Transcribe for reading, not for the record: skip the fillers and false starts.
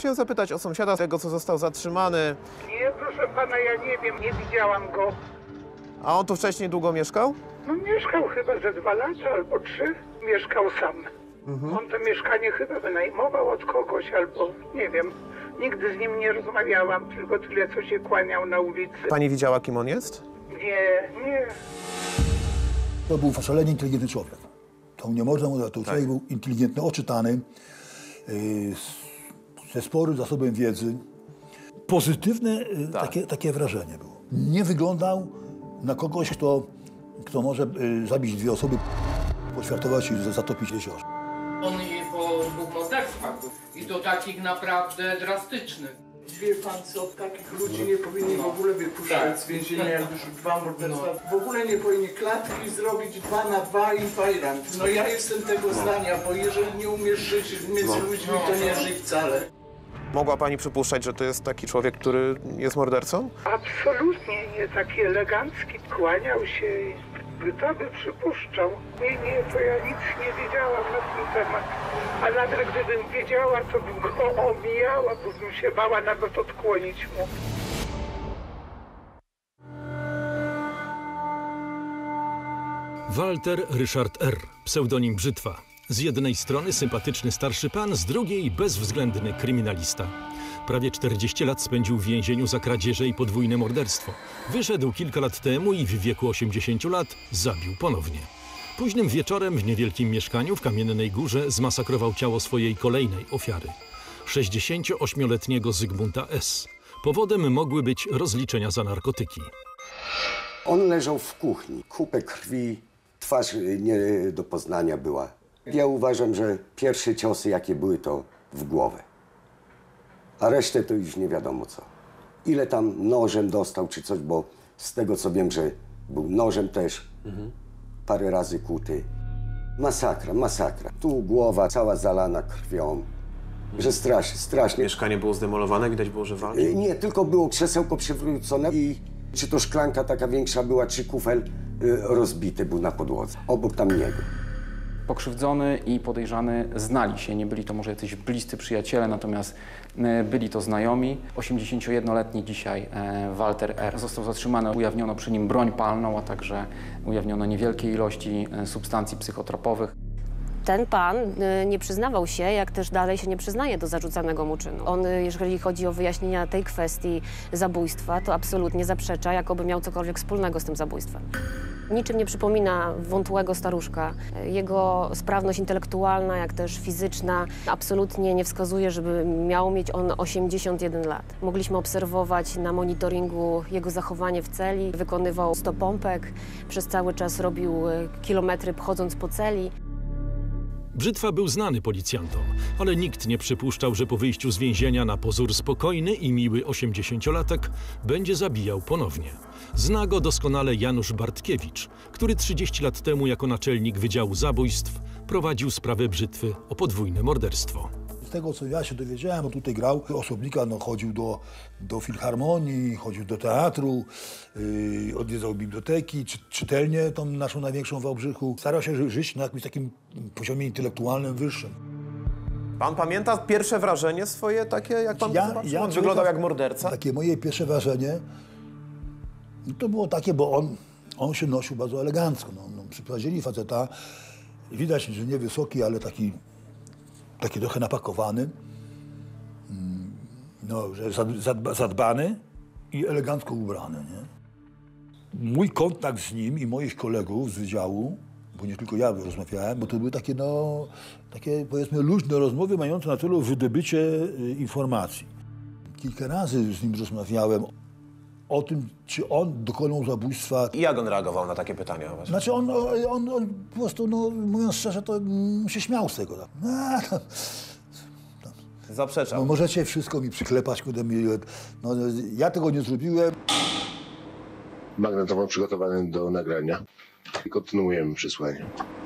Chciałem zapytać o sąsiada tego, co został zatrzymany. Nie, proszę pana, ja nie wiem, nie widziałam go. A on tu wcześniej długo mieszkał? No mieszkał chyba ze 2 lata albo 3. Mieszkał sam. On to mieszkanie chyba wynajmował od kogoś albo nie wiem. Nigdy z nim nie rozmawiałam, tylko tyle, co się kłaniał na ulicy. Pani widziała, kim on jest? Nie. To był szalenie inteligentny człowiek. To nie można mówić, to człowiek był inteligentny, oczytany, ze sporym zasobem wiedzy. Pozytywne takie wrażenie było. Nie wyglądał na kogoś, kto może zabić 2 osoby, poświatować i zatopić w jeziorze. On był morderstwach i to takich naprawdę drastycznych. Wie pan co, takich ludzi nie powinni w ogóle wypuszczać z więzienia, jak już 2 morderstwa. W ogóle nie powinni klatki zrobić 2 na 2 i fajrant. No ja jestem tego zdania, bo jeżeli nie umiesz żyć między ludźmi, to nie żyj wcale. Mogła pani przypuszczać, że to jest taki człowiek, który jest mordercą? Absolutnie nie, taki elegancki, kłaniał się i kto by przypuszczał. Nie, to ja nic nie wiedziałam na ten temat. A nawet gdybym wiedziała, to bym go omijała, bo bym się bała nawet odkłonić mu. Walter Ryszard R., pseudonim Brzytwa. Z jednej strony sympatyczny starszy pan, z drugiej bezwzględny kryminalista. Prawie 40 lat spędził w więzieniu za kradzieże i podwójne morderstwo. Wyszedł kilka lat temu i w wieku 80 lat zabił ponownie. Późnym wieczorem w niewielkim mieszkaniu w Kamiennej Górze zmasakrował ciało swojej kolejnej ofiary. 68-letniego Zygmunta S. Powodem mogły być rozliczenia za narkotyki. On leżał w kuchni, kupę krwi, twarz nie do poznania była. Ja uważam, że pierwsze ciosy, jakie były, to w głowę. A resztę to już nie wiadomo co. Ile tam nożem dostał czy coś, bo z tego co wiem, że był nożem też, parę razy kuty. Masakra. Tu głowa cała zalana krwią. Że strasznie. Mieszkanie było zdemolowane, widać było, że walczył? Nie, tylko było krzesełko przewrócone i czy to szklanka taka większa była, czy kufel rozbity był na podłodze, obok tam niego. Pokrzywdzony i podejrzany znali się, nie byli to może jacyś bliscy przyjaciele, natomiast byli to znajomi. 81-letni dzisiaj Walter R. został zatrzymany, ujawniono przy nim broń palną, a także ujawniono niewielkie ilości substancji psychotropowych. Ten pan nie przyznawał się, jak też dalej się nie przyznaje do zarzucanego mu czynu. On, jeżeli chodzi o wyjaśnienia tej kwestii zabójstwa, to absolutnie zaprzecza, jakoby miał cokolwiek wspólnego z tym zabójstwem. Niczym nie przypomina wątłego staruszka. Jego sprawność intelektualna, jak też fizyczna absolutnie nie wskazuje, żeby miał mieć on 81 lat. Mogliśmy obserwować na monitoringu jego zachowanie w celi. Wykonywał 100 pompek, przez cały czas robił kilometry chodząc po celi. Brzytwa był znany policjantom, ale nikt nie przypuszczał, że po wyjściu z więzienia na pozór spokojny i miły 80-latek będzie zabijał ponownie. Zna go doskonale Janusz Bartkiewicz, który 30 lat temu jako naczelnik Wydziału Zabójstw prowadził sprawę Brzytwy o podwójne morderstwo. Z tego, co ja się dowiedziałem, on tutaj grał osobnika, chodził do filharmonii, chodził do teatru, odwiedzał biblioteki, czytelnię tą naszą największą w Wałbrzychu. Starał się żyć na jakimś takim poziomie intelektualnym wyższym. Pan pamięta pierwsze wrażenie swoje takie, jak pan zobaczył? On wyglądał jak morderca? Takie moje pierwsze wrażenie to było takie, bo on się nosił bardzo elegancko. Przyprowadzili faceta, widać, że nie wysoki, ale taki trochę napakowany, że zadbany i elegancko ubrany. Nie? Mój kontakt z nim i moich kolegów z wydziału, bo nie tylko ja rozmawiałem, bo to były takie powiedzmy luźne rozmowy mające na celu wydobycie informacji. Kilka razy z nim rozmawiałem o tym, czy on dokonał zabójstwa. I jak on reagował na takie pytania? Znaczy on po prostu, mówiąc szczerze, to się śmiał z tego. Zaprzeczał. Możecie wszystko mi przyklepać, ja tego nie zrobiłem. Magnetofon przygotowany do nagrania. Kontynuujemy przesłanie.